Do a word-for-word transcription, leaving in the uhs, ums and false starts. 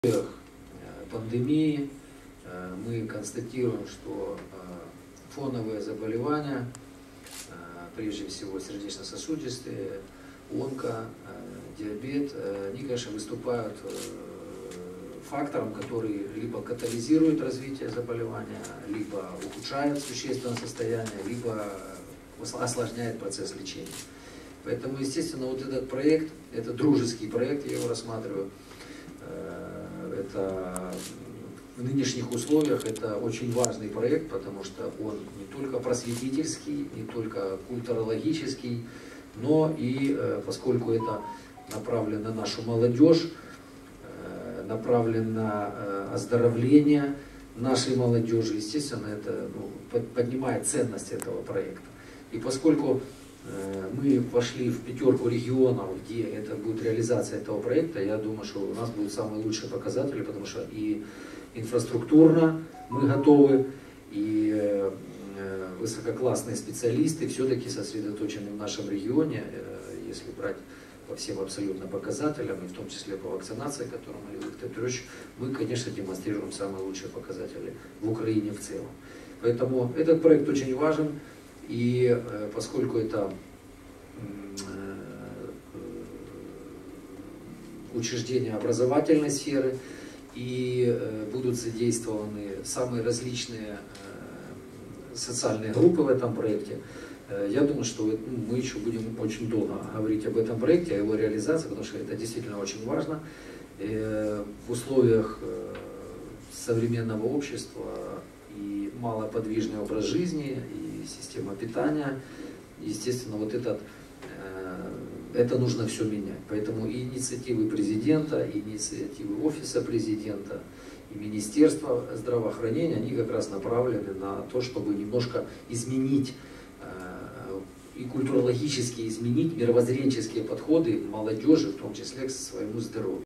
условиях пандемии мы констатируем, что фоновые заболевания, прежде всего сердечно-сосудистые, онко, диабет, они, конечно, выступают фактором, который либо катализирует развитие заболевания, либо ухудшает существенное состояние, либо осложняет процесс лечения. Поэтому, естественно, вот этот проект, это дружеский проект, я его рассматриваю, это в нынешних условиях это очень важный проект, потому что он не только просветительский, не только культурологический, но и поскольку это направлено на нашу молодежь, направлен на оздоровление нашей молодежи, естественно, это ну, поднимает ценность этого проекта. И поскольку мы вошли в пятерку регионов, где это будет реализация этого проекта, я думаю, что у нас будут самые лучшие показатели, потому что и инфраструктурно мы готовы, и высококлассные специалисты все-таки сосредоточены в нашем регионе, если брать по всем абсолютно показателям, и в том числе по вакцинации, которую Олег Петрович, мы, конечно, демонстрируем самые лучшие показатели в Украине в целом. Поэтому этот проект очень важен. И поскольку это учреждение образовательной сферы, и будут задействованы самые различные социальные группы в этом проекте, я думаю, что мы еще будем очень долго говорить об этом проекте, о его реализации, потому что это действительно очень важно. В условиях современного общества и малоподвижный образ жизни, и система питания, естественно, вот этот, это нужно все менять. Поэтому и инициативы президента, и инициативы офиса президента, и Министерства здравоохранения, они как раз направлены на то, чтобы немножко изменить и культурологически изменить мировоззренческие подходы молодежи, в том числе к своему здоровью.